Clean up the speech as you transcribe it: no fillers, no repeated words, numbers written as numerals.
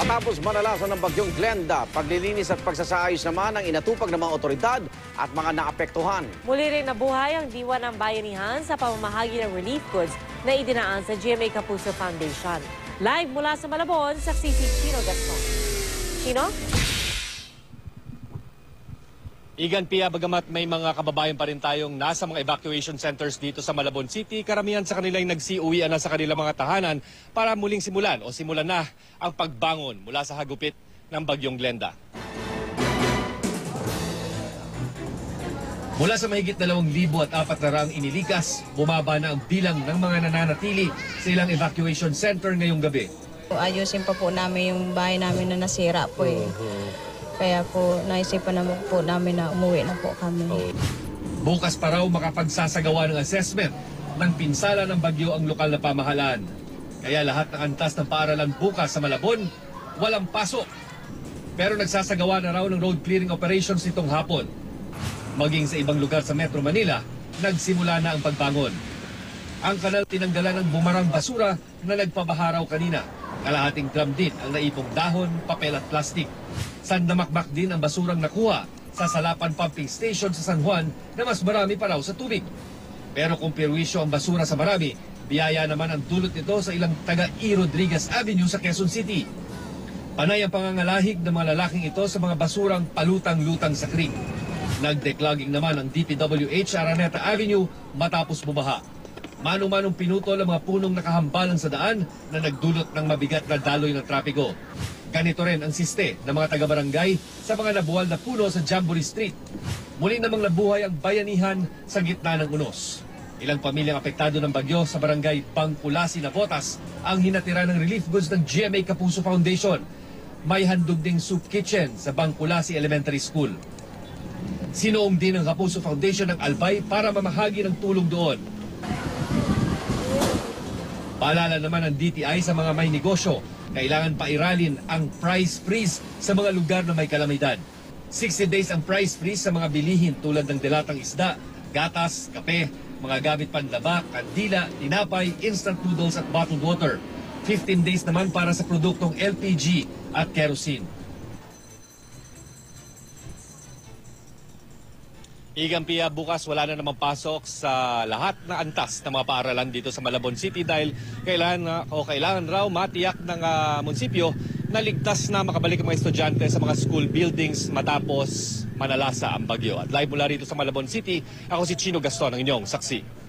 Matapos manalasan ng bagyong Glenda, paglilinis at pagsasaayos naman ang inatupag ng mga otoridad at mga naapektuhan. Muli rin nabuhay ang diwa ng bayanihan sa pamamahagi ng relief goods na idinaan sa GMA Kapuso Foundation. Live mula sa Malabon, saksi si Chino Gaston. Chino? Igan Pia, bagamat may mga kababayan pa rin tayong nasa mga evacuation centers dito sa Malabon City, karamihan sa kanila ay nagsiuwian na sa kanilang mga tahanan para muling simulan na ang pagbangon mula sa hagupit ng bagyong Glenda. Mula sa mahigit 2,400 inilikas, bumaba na ang bilang ng mga nananatili sa ilang evacuation center ngayong gabi. Ayusin pa po namin yung bahay namin na nasira po eh. Kaya po naisipan naman po namin na umuwi na po kami. Bukas pa raw makapagsasagawa ng assessment ng pinsala ng bagyo ang lokal na pamahalaan. Kaya lahat ng antas ng paaralan bukas sa Malabon, walang pasok. Pero nagsasagawa na raw ng road clearing operations nitong hapon. Maging sa ibang lugar sa Metro Manila, nagsimula na ang pagbangon. Ang kanal tinanggalan ng bumarang basura na nagpabaha raw kanina. Kalahating drum din ang naipong dahon, papel at plastik. Sandamakmak din ang basurang nakuha sa Salapan Pumping Station sa San Juan na mas marami pa raw sa tubig. Pero kung perwisyo ang basura sa marami, biyaya naman ang dulot nito sa ilang taga E. Rodriguez Avenue sa Quezon City. Panay ang pangangalahig ng mga lalaking ito sa mga basurang palutang-lutang sa creek. Nagdeclogging naman ang DPWH Araneta Avenue matapos bumaha. Manong-manong pinutol ang mga punong nakahambalan sa daan na nagdulot ng mabigat na daloy ng trapiko. Ganito rin ang siste ng mga taga-barangay sa mga nabuwal na puno sa Jamboree Street. Muli namang nabuhay ang bayanihan sa gitna ng unos. Ilang pamilyang apektado ng bagyo sa barangay Bangkulasi, Navotas ang hinatira ng relief goods ng GMA Kapuso Foundation. May handog ding soup kitchen sa Bangkulasi Elementary School. Sinuong din ng Kapuso Foundation ng albay para mamahagi ng tulong doon. Paalala naman ng DTI sa mga may negosyo, kailangan pairalin ang price freeze sa mga lugar na may kalamidad. 60 days ang price freeze sa mga bilihin tulad ng dilatang isda, gatas, kape, mga gamit panlaba, kandila, tinapay, instant noodles at bottled water. 15 days naman para sa produktong LPG at kerosene. Igan Pia, bukas wala na namang pasok sa lahat na antas ng mga paaralan dito sa Malabon City dahil kailangan raw matiyak ng munisipyo na ligtas na makabalik ang mga estudyante sa mga school buildings matapos manalasa ang bagyo. At live mula rito sa Malabon City, ako si Chino Gaston, ang inyong saksi.